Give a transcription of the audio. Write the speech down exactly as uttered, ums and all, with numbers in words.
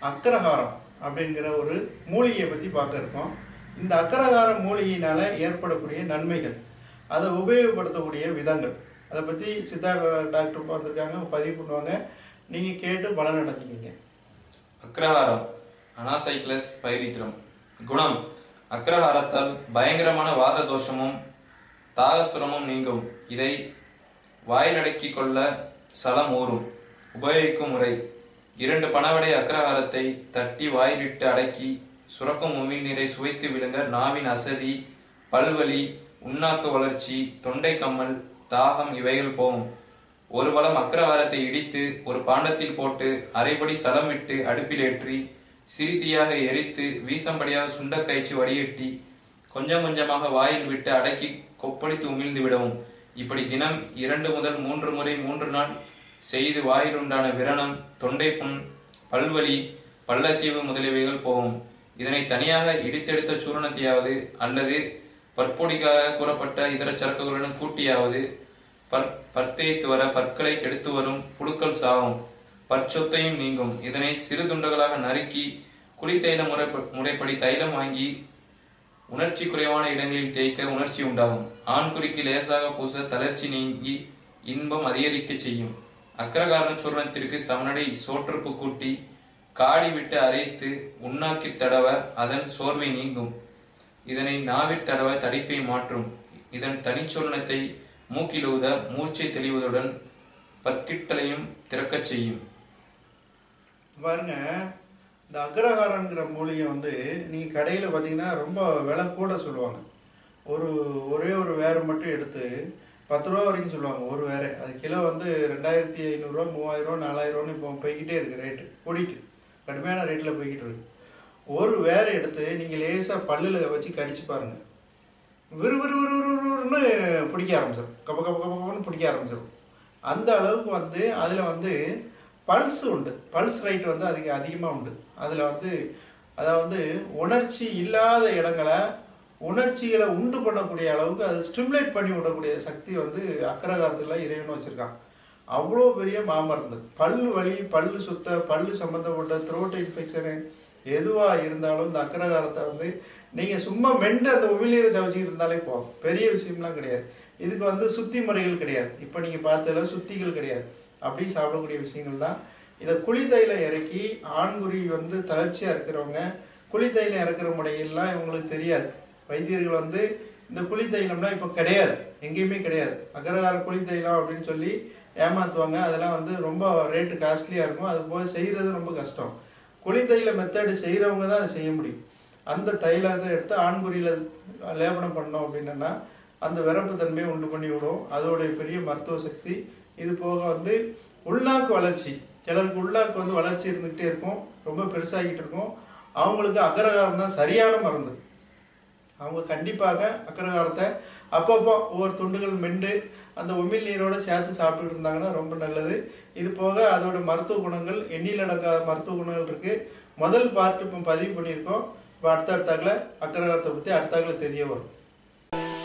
அக்ரஹாரம் அப்படிங்கிற ஒரு மூலிகையை பத்தி பார்க்க இருக்கோம். இந்த அக்ரஹார மூலிகையினால ஏற்படக்கூடிய நன்மைகள், அதை உபயோகப்படுத்தக்கூடிய விதங்கள், அதை பத்தி சித்தா டாக்டர் பார்த்துருக்காங்க, பதிவு பண்ணுவாங்க. நீங்க கேட்டு பலன் அடைஞ்சிக்கிங்க. அக்ரஹாரம் அனாசைக்ளஸ் பைரித்ரம். குணம்: அக்ரஹாரத்தால் பயங்கரமான வாத தோஷமும் தாகசுரமும் நீங்கும். இதை வாயிலடக்கிக் கொள்ள சலம் ஊறும். உபயோகிக்கும் முறை: இரண்டு பனவடை அக்ரஹாரத்தை தட்டி வாயிலிட்டு அடக்கி சுரக்கும் உமிழ்நீரை சுவைத்து விழுங்க நாவின் அசதி, பல்வலி, உண்ணாக்கு வளர்ச்சி, தொண்டை கம்மல், தாகம் இவைகள் போகும். ஒரு பலம் அக்ரஹாரத்தை இடித்து ஒரு பாண்டத்தில் போட்டு அரைபடி சலம் விட்டு அடுப்பில் ஏற்றி சிறிதியாக எரித்து வீசம்படியாக சுண்டக்காய்ச்சி வடிகட்டி கொஞ்சம் கொஞ்சமாக வாயில் விட்டு அடக்கி கொப்பளித்து உமிழ்ந்து விடவும். இப்படி தினம் இரண்டு முதல் மூன்று முறை மூன்று நாள் செய்து வாயில் உண்டான விரணம், தொண்டை புண், பல்வலி, பல்லசீவு முதலியவைகள் போகும். இதனை தனியாக இடித்தெடுத்த சூரணத்தையாவது அல்லது பற்பொடிக்காக கூறப்பட்ட இதர சரக்குகளுடன் கூட்டியாவது பற்தேய்த்து வர பற்களை கெடுத்து வரும் புழுக்கள் சாகும், பற்சொத்தையும் நீங்கும். இதனை சிறு துண்டுகளாக நறுக்கி குளித்தைல முறை முறைப்படி தைலம் வாங்கி உணர்ச்சி குறைவான இடங்களில் தேய்க்க உணர்ச்சி உண்டாகும். ஆண்குறிக்கு லேசாக பூச தளர்ச்சி நீங்கி இன்பம் அதிகரிக்க செய்யும். அக்ரஹார சூர்ணத்திற்கு சமநடை சோற்றுப்பு கூட்டி காடி விட்டு அரைத்து உண்ணாக்கித் தடவ அதன் சோர்வை நீங்கும். இதனை நாவிற் தடவ தடிப்பை மாற்றும். இதன் தனிச்சூர்ணத்தை மூக்கில் ஊத மூர்ச்சை தெளிவதுடன் பற்கிட்டலையும் திறக்கச் செய்யும். பாருங்க, இந்த அக்ரஹாரங்கிற மூலிகை வந்து நீங்க கடையில பாத்தீங்கன்னா ரொம்ப விலை கூட சொல்லுவாங்க. ஒரு ஒரே ஒரு வேரை மட்டும் எடுத்து பத்து ரூபா வரைக்கும் சொல்லுவாங்க ஒரு வேரை. அது கிலோ வந்து ரெண்டாயிரத்தி ஐநூறு ரூபா, மூவாயிரம் ரூபா, நாலாயிரம் ரூபான்னு இப்போ போய்கிட்டே இருக்கு. ரேட்டு கூடிட்டு கடுமையான ரேட்ல போய்கிட்டு இருக்கு. ஒரு வேரை எடுத்து நீங்க லேசா பல்லுல வச்சு கடிச்சு பாருங்க, விறு விறு விறு விறுன்னு பிடிக்க ஆரம்பிச்சிடும். கப்ப கப்ப கப்பன்னு பிடிக்க ஆரம்பிச்சிடும். அந்த அளவுக்கு வந்து அதுல வந்து பல்ஸ் உண்டு. பல்ஸ் ரைட் வந்து அதுக்கு அதிகமா உண்டு. அதுல வந்து அதாவது உணர்ச்சி இல்லாத இடங்களை உணர்ச்சிகளை உண்டு பண்ணக்கூடிய அளவுக்கு அது ஸ்டிமுலேட் பண்ணி விடக்கூடிய சக்தி வந்து அக்ரஹாரத்துல இறைவன் வச்சிருக்கான். அவ்வளோ பெரிய மாமருந்து. பல்லு வலி, பல்லு சுத்த, பல்லு சம்பந்தப்பட்ட த்ரோட் இன்ஃபெக்ஷனு எதுவா இருந்தாலும் இந்த அக்ரஹாரத்தை வந்து நீங்க சும்மா மெண்டு அந்த உமிழ்நீரை சமைச்சிக்கிட்டு இருந்தாலே போகும். பெரிய விஷயம்லாம் கிடையாது. இதுக்கு வந்து சுத்தி முறைகள் கிடையாது. இப்ப நீங்க பார்த்ததுல சுத்திகள் கிடையாது. அப்படி சாப்பிடக்கூடிய விஷயங்கள் தான். இதை குளித்தையில இறக்கி, ஆண்குறி வந்து தளர்ச்சியா இருக்கிறவங்க குளித்தையில இறக்குற முறையெல்லாம் இவங்களுக்கு தெரியாது. வைத்தியர்கள் வந்து இந்த குளித்தைலம்னா இப்ப கிடையாது, எங்கேயுமே கிடையாது. அக்ரஹார குளித்தைலம் அப்படின்னு சொல்லி ஏமாத்துவாங்க. அதெல்லாம் வந்து ரொம்ப ரேட்டு காஸ்ட்லியா இருக்கும். அது போய் செய்யறது ரொம்ப கஷ்டம். குளித்தைல மெத்தடு செய்யறவங்க தான் அதை செய்ய முடியும். அந்த தைலத்தை எடுத்து ஆண்குறியில லேபனம் பண்ணோம் அப்படின்னா அந்த விரப்பு தன்மையை உண்டு பண்ணி விடும். அதோடைய பெரிய மருத்துவ சக்தி. இது போக வந்து உள்நாக்கு வளர்ச்சி, சிலருக்கு உள்நாக்கு வந்து வளர்ச்சி இருந்துகிட்டே இருக்கும், ரொம்ப பெருசாகிட்டு இருக்கும். அவங்களுக்கு அக்ரஹாரம் தான் சரியான மருந்து. அவங்க கண்டிப்பாக அக்ரஹாரத்தை அப்பப்போ ஒவ்வொரு துண்டுகள் மெண்டு அந்த உமிழ் நீரோட சேர்த்து சாப்பிட்டு இருந்தாங்கன்னா ரொம்ப நல்லது. இது போக அதோட மருத்துவ குணங்கள் எண்ணில் அடங்காத மருத்துவ குணங்கள் இருக்கு. முதல் பார்ட் இப்போ பதிவு பண்ணியிருக்கோம். இப்போ அடுத்த அடுத்தாக்குல அக்ரஹாரத்தை பத்தி அடுத்தாக்குல தெரிய வரும்.